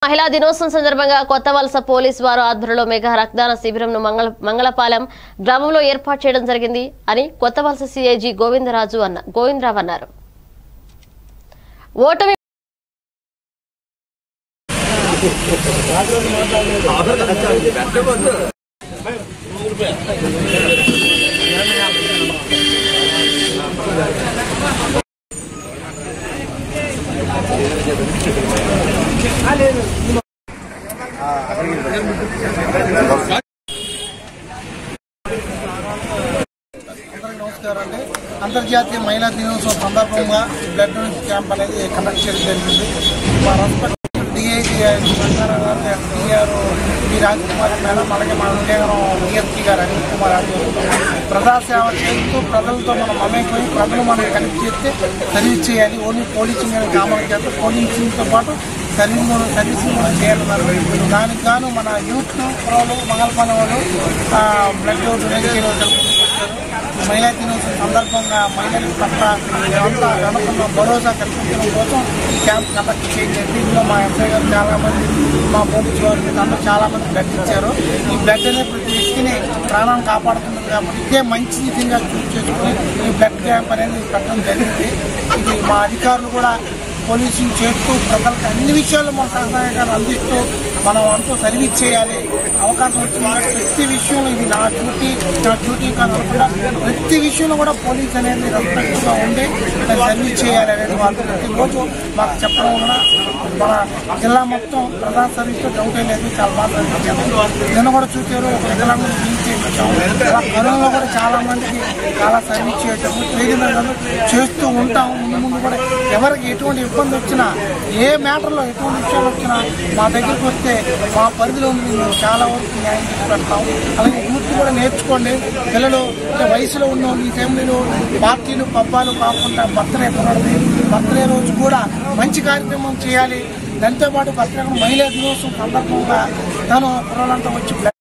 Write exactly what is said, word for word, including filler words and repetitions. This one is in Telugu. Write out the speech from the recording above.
మహిళా దినోత్సవం సందర్భంగా కొత్తవలస పోలీసు వారు ఆధ్వర్యంలో మెగా రక్తదాన శిబిరంను మంగళ మంగళపాలెం గ్రామంలో ఏర్పాటు చేయడం జరిగింది అని కొత్తవలస సిఐజీ గోవిందరాజు అన్న గోవిందరావు అన్నారు. ఓటమి నమస్కారం అండి. అంతర్జాతీయ మహిళా దినోత్సవం సందర్భంగా బ్లడ్ డొనేషన్ క్యాంప్ అనేది కండక్ట్ చేయడం జరిగింది. మా రెస్పెక్ట్ డిఐజీ రంగారావు గారు, డిఆర్ బి రాజకుమార్ మేడం, అలాగే మా విజయనగరం డిఎస్పీ గారు అనిల్ కుమార్ ఆధ్వర్యంలో ప్రజాసేవ చేస్తూ ప్రజలతో మనం మమేకమై ప్రజలు మనం కనెక్ట్ చేస్తే సర్వీస్ చేయాలి. ఓన్లీ పోలీసింగ్ అనేది కామన్ చేస్తే పోలీసింగ్తో పాటు సర్వీస్ సర్వీసింగ్ మనం చేయాలన్నారు. దానికి గాను మన యూత్ ప్రోలు మంగళపాలెం వాళ్ళు బ్లడ్ డొనేట్ చేయడం మహిళా దినోత్సవం సందర్భంగా మహిళలకు పట్ల మేమంతా గణపన్న భరోసా కల్పించడం కోసం ఈ క్యాంప్ కండక్ట్ చేయండి. దీంట్లో మా ఎస్ఐ గారు చాలామంది, మా పోలీసు వారికి అందరూ చాలామంది బ్లడ్ ఇచ్చారు. ఈ బ్లడ్ అనేది ప్రతి వ్యక్తిని ప్రాణాన్ని కాపాడుతుంది కాబట్టి ఇదే మంచి విధంగా చూస్ చేసుకుని ఈ బ్లడ్ క్యాంప్ అనేది పెట్టడం జరిగింది. ఇది మా అధికారులు కూడా పోలీసింగ్ చేస్తూ ప్రజలకు అన్ని విషయాల్లో మన సహాయకాలు అందిస్తూ మనం అంటూ సర్వీస్ చేయాలి. అవకాశం వచ్చిన ప్రతి విషయంలో ఇది నా డ్యూటీ నా డ్యూటీ కాకుండా ప్రతి విషయంలో కూడా పోలీస్ అనేది రెస్పెక్ట్గా ఉండి సర్వీస్ చేయాలి అనేది వాళ్ళు ప్రతిరోజు మాకు చెప్పడం వలన మన జిల్లా మొత్తం ప్రధాన సర్వీస్తో డౌట్ లేదు. చాలా బాగా సర్వీస్ చేస్తాం. నిన్న కూడా చూసారు, ఒక వికలాంగులు ఫీల్ చేయించాము. అలా కరోనాలో కూడా చాలా మందికి చాలా సర్వీస్ చేయటము ట్రైనింగ్ చేస్తూ ఉంటాం. ముందు ముందు కూడా ఎవరికి ఎటువంటి ఇబ్బంది వచ్చినా, ఏ మ్యాటర్లో ఎటువంటి విషయాలు వచ్చినా మా దగ్గరికి వస్తే మా పరిధిలో చాలా వరకు న్యాయం చేసి పెడతాం. అలాగే యూత్ కూడా నేర్చుకోండి. పిల్లలు వయసులో ఉన్న ఈ ఫ్యామిలీలో పార్టీలు పబ్బాలు కాకుండా బర్త్డే పునరుద్ధి బర్త్డే రోజు కూడా మంచి కార్యక్రమం చేయాలి. దాంతో పాటు బర్త్డే మహిళా దినోత్సవం సందర్భంగా తను పురాలంతా వచ్చి